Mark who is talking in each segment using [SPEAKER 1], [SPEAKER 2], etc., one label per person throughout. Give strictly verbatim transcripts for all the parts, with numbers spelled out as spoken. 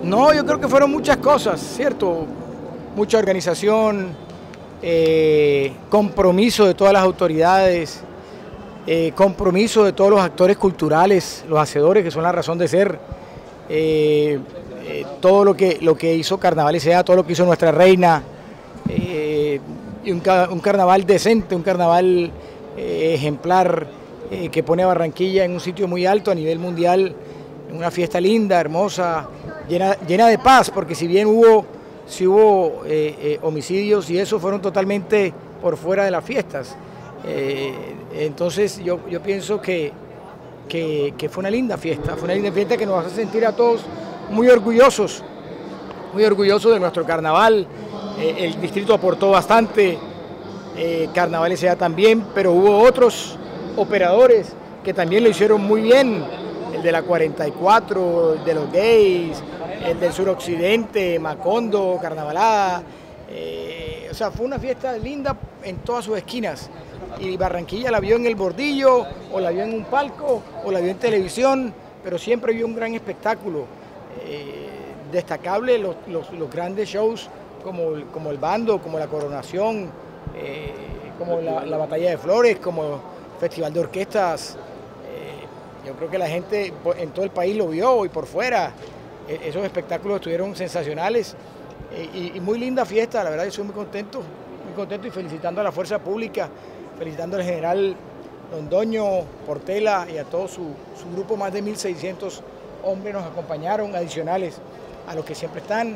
[SPEAKER 1] No, yo creo que fueron muchas cosas, ¿cierto? Mucha organización, eh, compromiso de todas las autoridades, eh, compromiso de todos los actores culturales, los hacedores que son la razón de ser, eh, eh, todo lo que, lo que hizo Carnaval S A, todo lo que hizo nuestra reina, eh, y un, un carnaval decente, un carnaval eh, ejemplar, eh, que pone a Barranquilla en un sitio muy alto a nivel mundial, en una fiesta linda, hermosa, llena, llena de paz, porque si bien hubo, si hubo eh, eh, homicidios y eso fueron totalmente por fuera de las fiestas. Eh, entonces yo, yo pienso que, que, que fue una linda fiesta, fue una linda fiesta que nos hace sentir a todos muy orgullosos, muy orgullosos de nuestro carnaval. Eh, el distrito aportó bastante, eh, Carnaval S A también, pero hubo otros operadores que también lo hicieron muy bien. El de la cuarenta y cuatro, el de los gays, el del suroccidente, Macondo, Carnavalada. Eh, o sea, fue una fiesta linda en todas sus esquinas. Y Barranquilla la vio en el bordillo, o la vio en un palco, o la vio en televisión, pero siempre vio un gran espectáculo. Eh, destacable los, los, los grandes shows como, como el bando, como la coronación, eh, como la, la batalla de flores, como el festival de orquestas. Yo creo que la gente en todo el país lo vio y por fuera. Esos espectáculos estuvieron sensacionales y, y muy linda fiesta, la verdad yo soy muy contento, muy contento y felicitando a la fuerza pública, felicitando al general Londoño, Portela y a todo su, su grupo, más de mil seiscientos hombres nos acompañaron, adicionales a los que siempre están.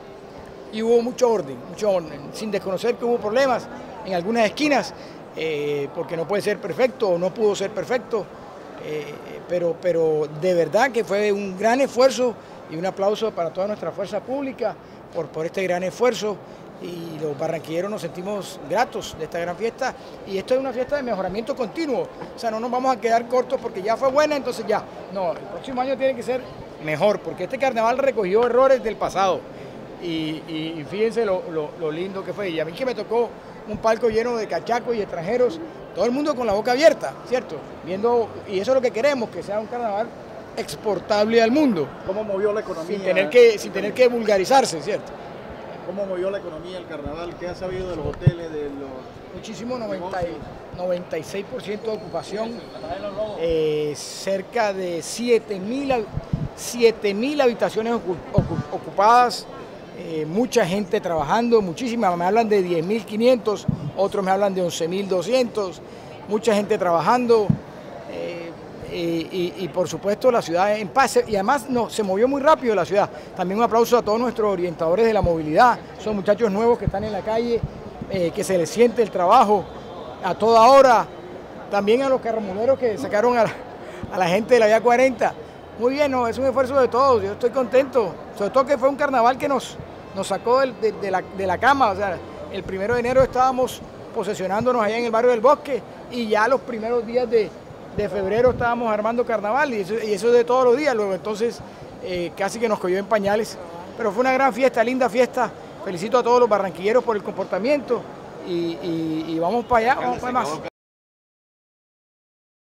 [SPEAKER 1] Y hubo mucho orden, mucho orden, sin desconocer que hubo problemas en algunas esquinas, eh, porque no puede ser perfecto o no pudo ser perfecto. Eh, pero, pero de verdad que fue un gran esfuerzo y un aplauso para toda nuestra fuerza pública por, por este gran esfuerzo, y los barranquilleros nos sentimos gratos de esta gran fiesta, y esto es una fiesta de mejoramiento continuo, o sea, no nos vamos a quedar cortos porque ya fue buena, entonces ya, no, el próximo año tiene que ser mejor, porque este carnaval recogió errores del pasado, y, y, y fíjense lo, lo, lo lindo que fue, y a mí que me tocó un palco lleno de cachacos y extranjeros, todo el mundo con la boca abierta, ¿cierto? Viendo, y eso es lo que queremos, que sea un carnaval exportable al mundo.
[SPEAKER 2] ¿Cómo movió la economía?
[SPEAKER 1] Sin tener que, sin tener que vulgarizarse, ¿cierto?
[SPEAKER 2] ¿Cómo movió la economía el carnaval? ¿Qué ha sabido de los hoteles, de los...?
[SPEAKER 1] Muchísimo, noventa y seis por ciento de ocupación, eh, cerca de siete mil habitaciones ocupadas, eh, mucha gente trabajando, muchísima, me hablan de diez mil quinientos, otros me hablan de once mil doscientos, mucha gente trabajando, eh, y, y, y por supuesto la ciudad en paz, y además no, se movió muy rápido la ciudad. También un aplauso a todos nuestros orientadores de la movilidad, son muchachos nuevos que están en la calle, eh, que se les siente el trabajo a toda hora, también a los carromuleros que sacaron a la, a la gente de la vía cuarenta. Muy bien, no, es un esfuerzo de todos, yo estoy contento, sobre todo que fue un carnaval que nos, nos sacó de, de, de, la, de la cama, o sea, el primero de enero estábamos posesionándonos allá en el barrio del Bosque, y ya los primeros días de, de febrero estábamos armando carnaval, y eso, y eso de todos los días, luego entonces eh, casi que nos cogió en pañales, pero fue una gran fiesta, linda fiesta. Felicito a todos los barranquilleros por el comportamiento, y, y, y vamos para allá, vamos para más.